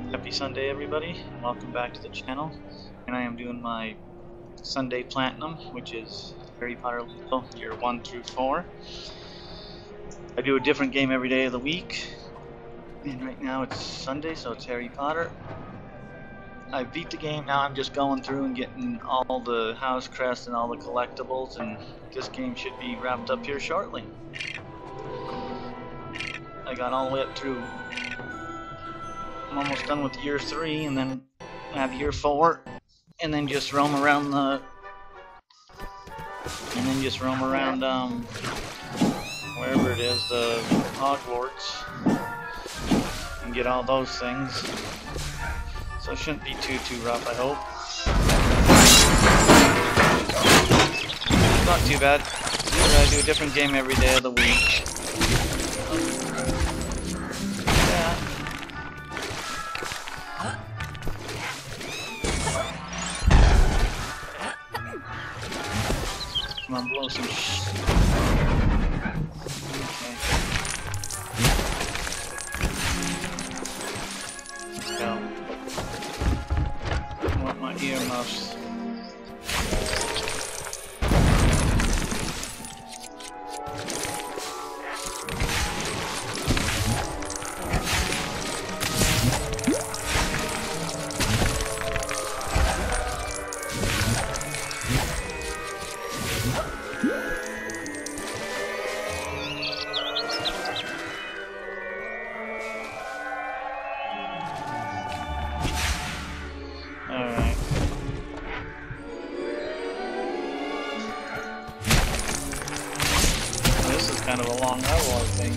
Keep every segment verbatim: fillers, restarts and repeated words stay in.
Happy Sunday, everybody, and welcome back to the channel. And I am doing my Sunday Platinum, which is Harry Potter Lego, year one through four. I do a different game every day of the week, and right now it's Sunday, so it's Harry Potter. I beat the game. Now I'm just going through and getting all the house crests and all the collectibles, and this game should be wrapped up here shortly. I got all the way up through. I'm almost done with year three, and then I have year four, and then just roam around the, and then just roam around um, wherever it is, the Hogwarts, and get all those things. So it shouldn't be too too rough, I hope. Not too bad. I do a different game every day of the week. Come on, blow some sh... Okay. Let's go. I want my earmuffs. Kind of a long level, I think.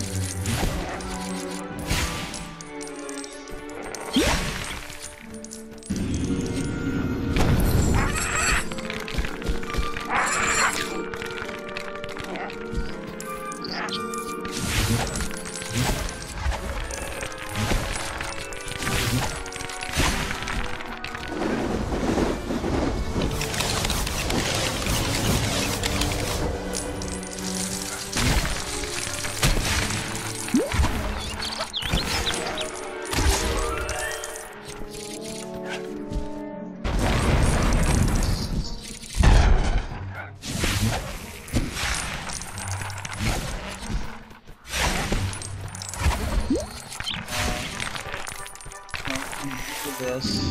This.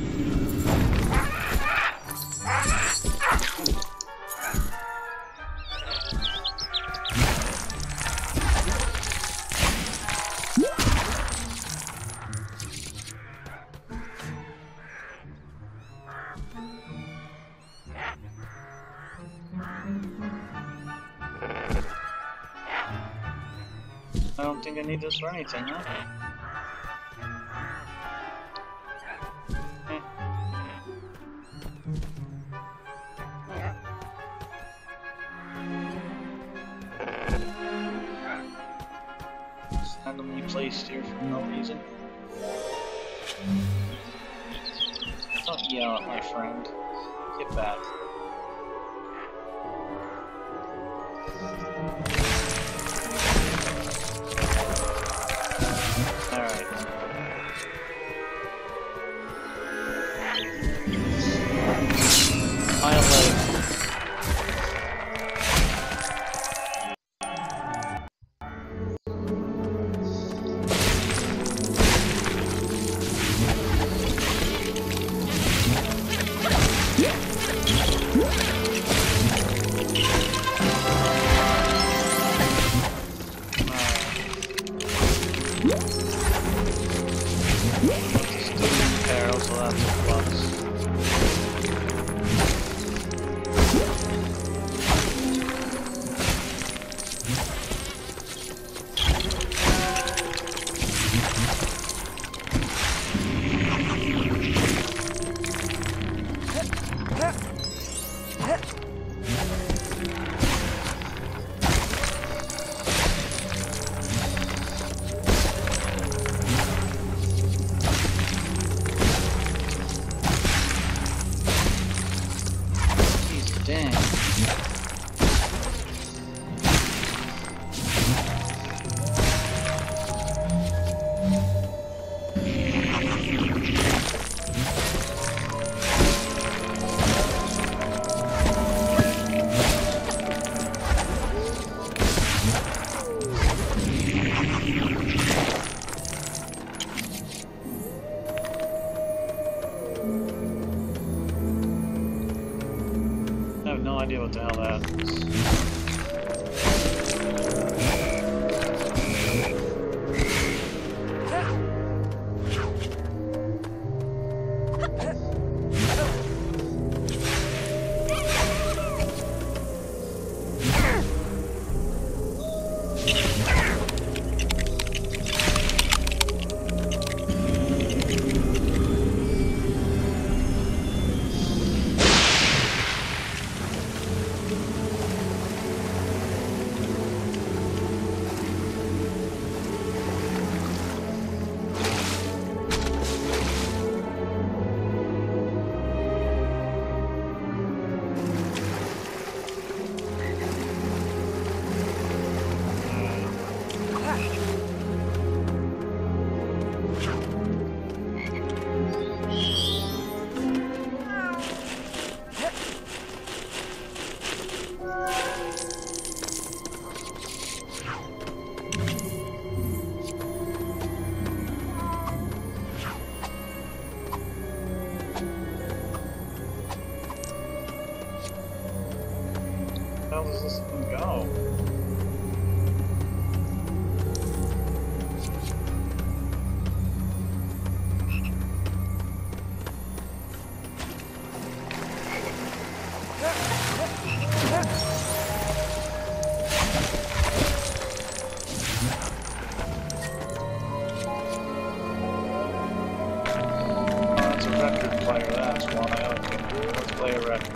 I don't think I need this for anything, huh? Randomly placed here for no reason. Don't yell at my friend. Get back. Alright. I'll let it. what the hell that is. How does this one go? Oh, that's a record player, that's why. Okay, let's play a record.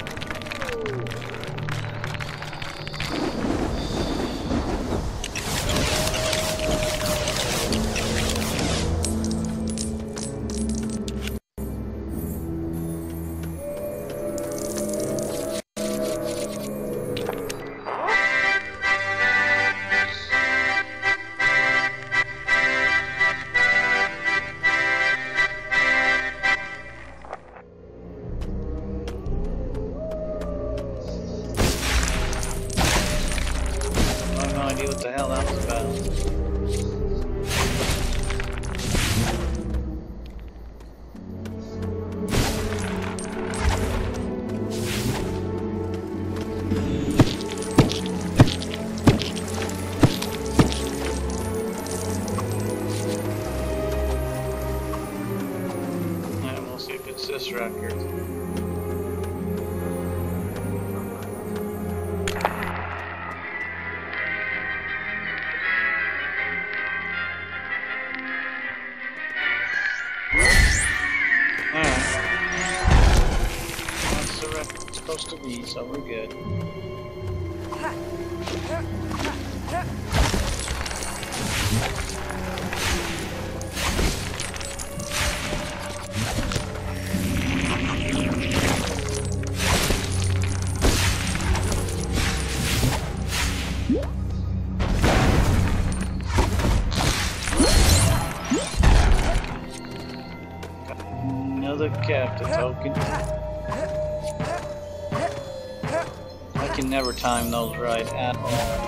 What the hell that was about. Alright, we'll see if it's this record. Supposed to be, so we're good. Another captain token. I can never time those right at all.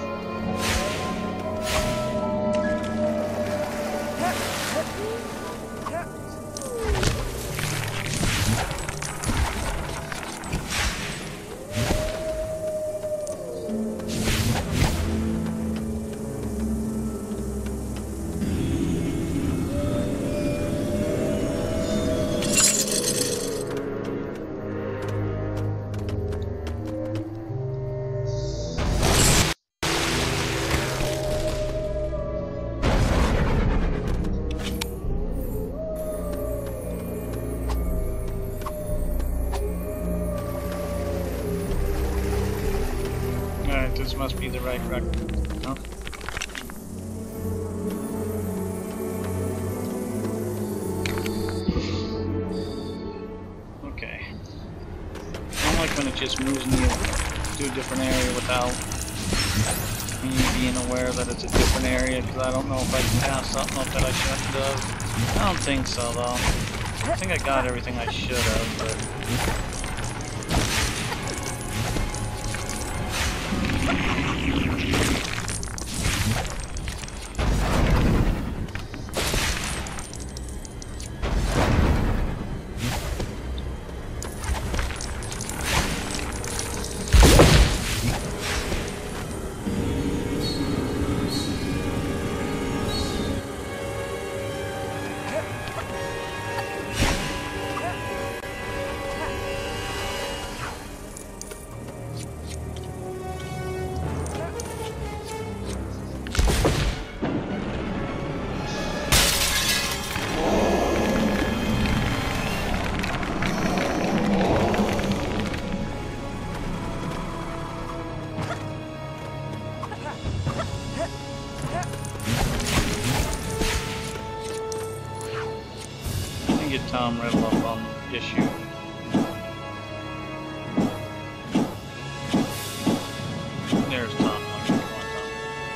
This must be the right record. No? Okay. I don't like when it just moves me to a different area without me being aware that it's a different area, because I don't know if I can pass something up that I shouldn't have. I don't think so, though. I think I got everything I should have, but... get Tom Riddle up on the issue. There's Tom. Come on, Tom.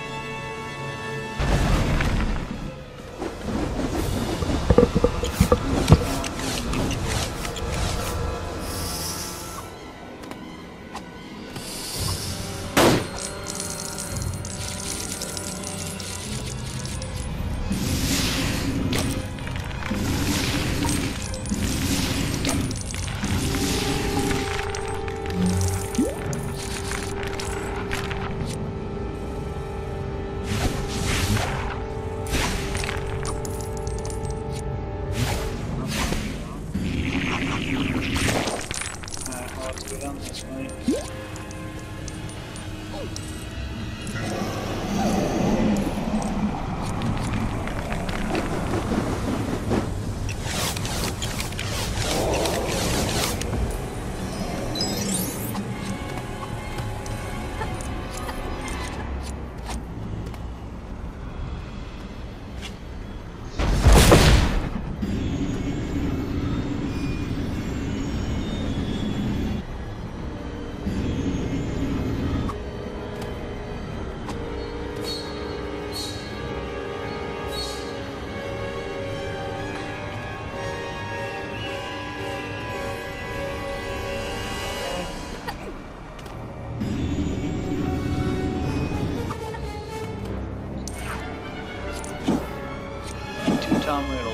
Tom Riddle.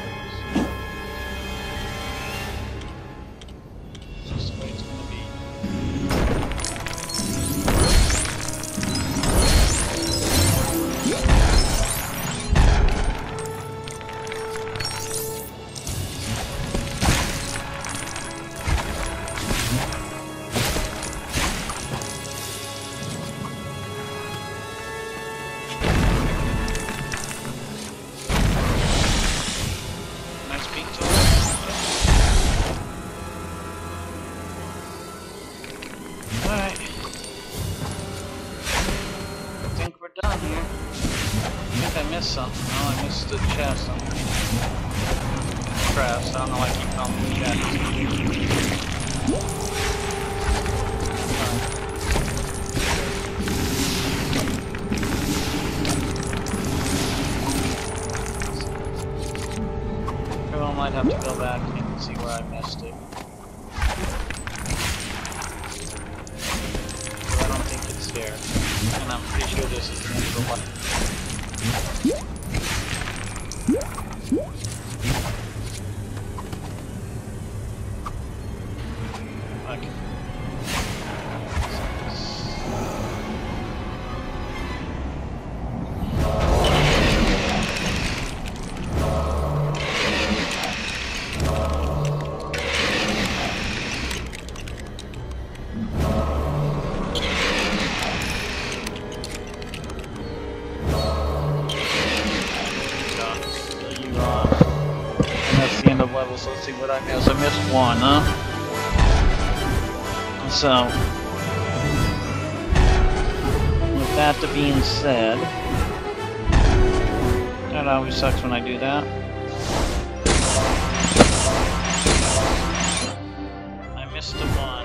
It's just the way it's gonna be. Something. Oh, I missed the chest. Crafts. I don't know why I keep calling them chests. I might have to go back and see where I missed it. But I don't think it's there. And I'm pretty sure this is the end of the one. So let's see what I missed. I missed one, huh? So, with that being said, that always sucks when I do that. I missed a one.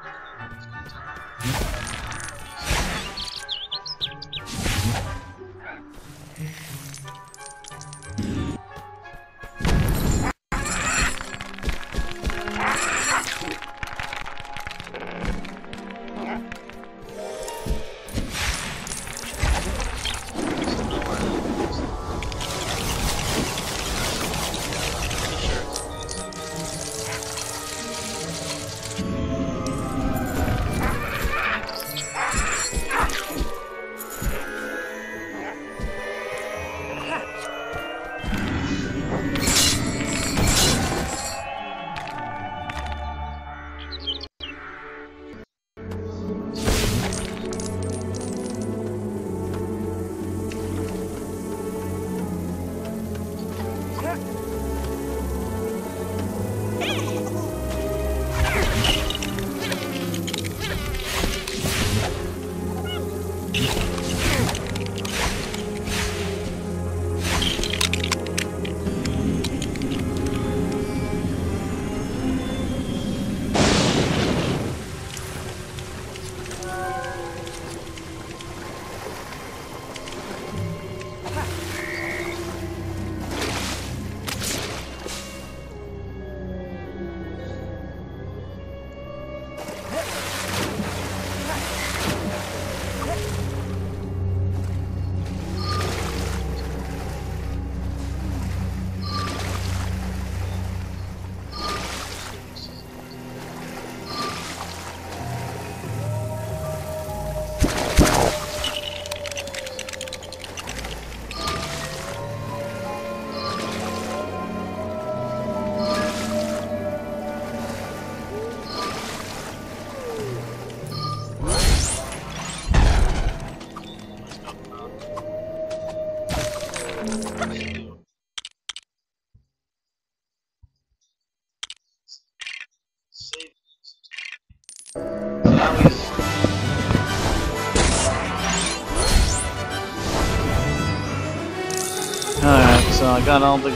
Alright, so I got all the...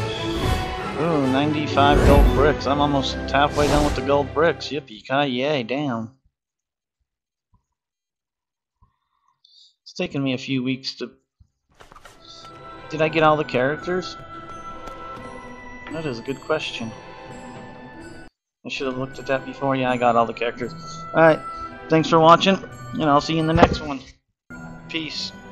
Ooh, ninety-five gold bricks. I'm almost halfway done with the gold bricks. Yippee-ki-yay, damn. It's taken me a few weeks to... Did I get all the characters? That is a good question. I should have looked at that before. Yeah, I got all the characters. Alright, thanks for watching, and I'll see you in the next one. Peace.